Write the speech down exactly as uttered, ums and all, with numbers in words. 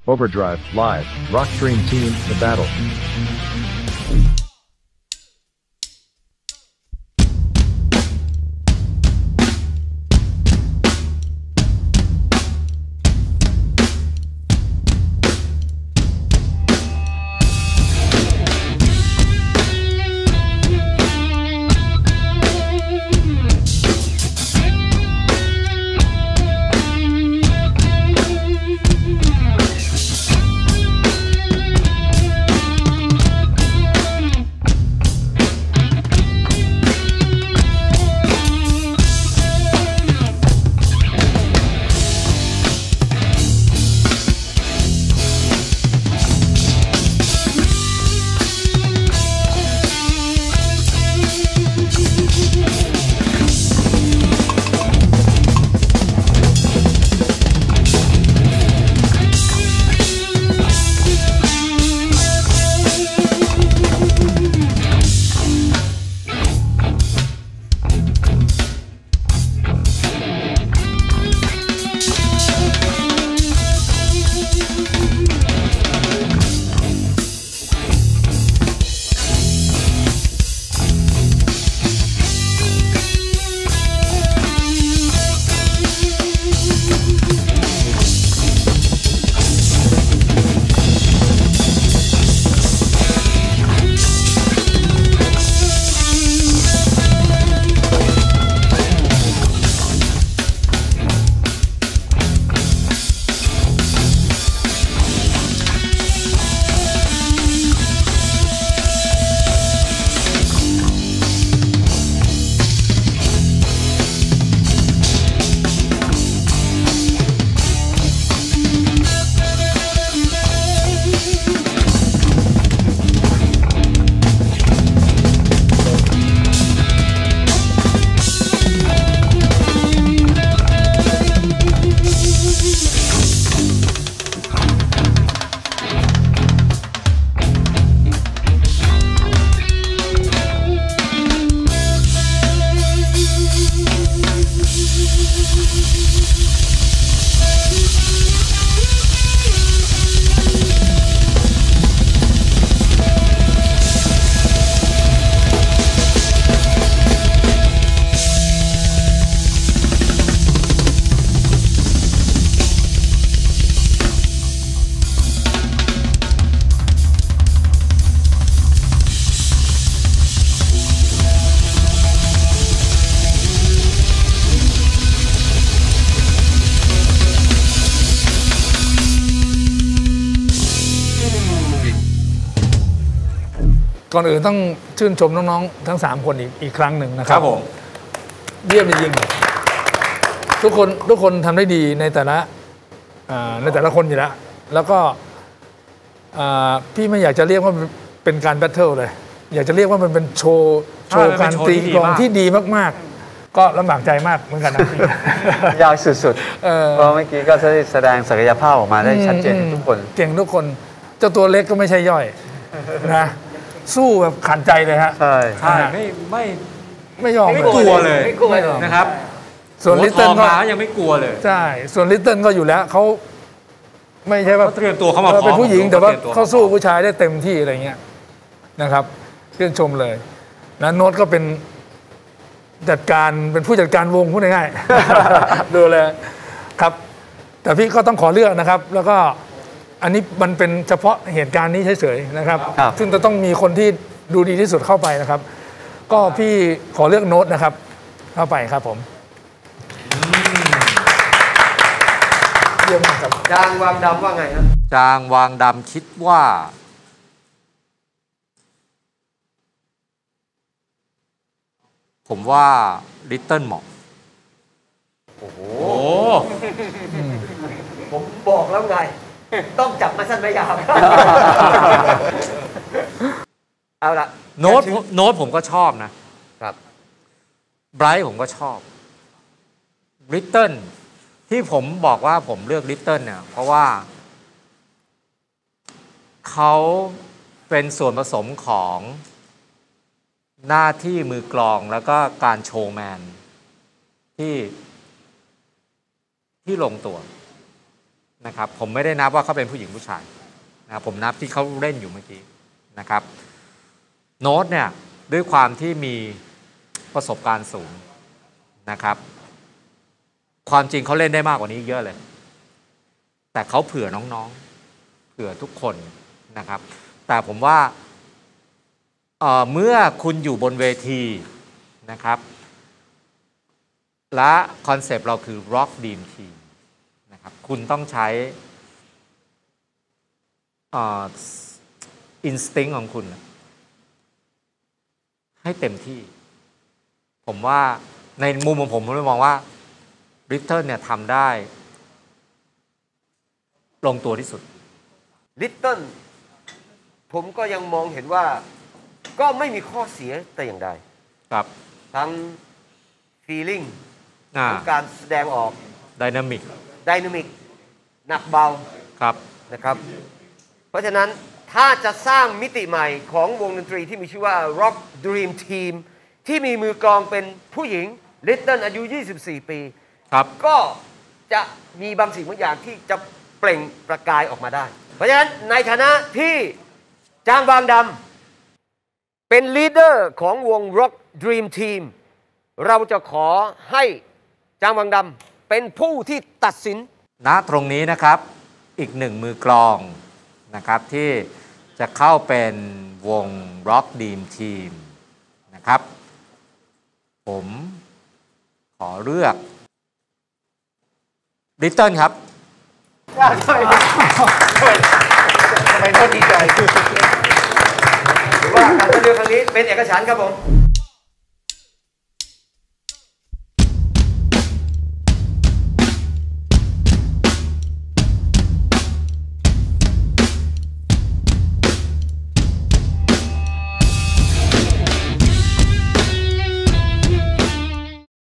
Overdrive, live, Rock Dream Team, The Battle. ก่อนอื่นต้องชื่นชมน้องๆทั้งสามคนอีกอีกครั้งหนึ่งนะครัครับ บผมเยี่ยมจริงๆทุกคนทุกคนทำได้ดีในแต่ละในแต่ละคนอยู่แล้วแล้วก็พี่ไม่อยากจะเรียกว่าเป็นการแบทเทิลเลยอยากจะเรียกว่ามันเป็นโชว์โชว์การตีกลองที่ดีมากๆก็ลำบากใจมากเหมือนกันนะยากสุดๆเพราะเมื่อกี้ก็ได้แสดงศักยภาพออกมาได้ชัดเจนทุกคนเก่งทุกคนเจ้าตัวเล็กก็ไม่ใช่ย่อยนะสู้แบบขันใจเลยฮะใช่ใช่ไม่ไม่ไม่ยอมไม่กลัวเลยนะครับส่วนลิตเติ้ลก็ยังไม่กลัวเลยใช่ส่วนลิตเติ้ลก็อยู่แล้วเขาไม่ใช่ว่าเตรียมตัวเขามาเป็นผู้หญิงแต่ว่าเขาสู้ผู้ชายได้เต็มที่อะไรเงี้ยนะครับชื่นชมเลยนะโน้ตก็เป็นจัดการเป็นผู้จัดการวงพูดง่ายๆดูเลยครับแต่พี่ก็ต้องขอเลือกนะครับแล้วก็อันนี้มันเป็นเฉพาะเหตุการณ์นี้เฉยๆนะครับซึ่งจะต้องมีคนที่ดูดีที่สุดเข้าไปนะครับก็พี่ขอเลือกโน้ตนะครับเข้าไปครับผมเยี่ยมครับจางวางดำว่าไงครับจางวางดำคิดว่าผมว่าลิตเติ้ลเหมาะโอ้โหผมบอกแล้วไงต้องจับมาสั้นไม่ยาวเอาละโน้ตโน้ตผมก็ชอบนะครับไบรท์ผมก็ชอบลิตเติ้ลที่ผมบอกว่าผมเลือกลิตเติ้ลเนี่ยเพราะว่าเขาเป็นส่วนผสมของหน้าที่มือกลองแล้วก็การโชว์แมนที่ที่ลงตัวนะครับผมไม่ได้นับว่าเขาเป็นผู้หญิงผู้ชายนะครับผมนับที่เขาเล่นอยู่เมื่อกี้นะครับโน้ตเนี่ยด้วยความที่มีประสบการณ์สูงนะครับความจริงเขาเล่นได้มากกว่านี้เยอะเลยแต่เขาเผื่อน้องๆเผื่อทุกคนนะครับแต่ผมว่า เอ่อ เมื่อคุณอยู่บนเวทีนะครับและคอนเซปต์เราคือ Rock Dream Team นะครับคุณต้องใช้อินสติ้งของคุณให้เต็มที่ผมว่าในมุมของผมผมมองว่าริทเทิลเนี่ยทำได้ลงตัวที่สุดลิตเติ้ลผมก็ยังมองเห็นว่าก็ไม่มีข้อเสียแต่อย่างใดครับทั้ง feeling ทั้งการแสดงออก dynamic dynamic หนักเบาครับนะครับเพราะฉะนั้นถ้าจะสร้างมิติใหม่ของวงดนตรีที่มีชื่อว่า Rock Dream Team ที่มีมือกลองเป็นผู้หญิงลิตเติ้ลอายุยี่สิบสี่ปีครับก็จะมีบางสิ่งบางอย่างที่จะเปล่งประกายออกมาได้เพราะฉะนั้นในฐานะที่จางบางดำเป็นลีดเดอร์ของวง Rock Dream Team เราจะขอให้จางบางดำเป็นผู้ที่ตัดสินณตรงนี้นะครับอีกหนึ่งมือกลองนะครับที่จะเข้าเป็นวง Rock Dream Team นะครับผมขอเลือกลิตเติ้ลครับทำไมโน้ตดีใจว่าการเลือกครั้งนี้เป็นเอกฉันท์ครับผม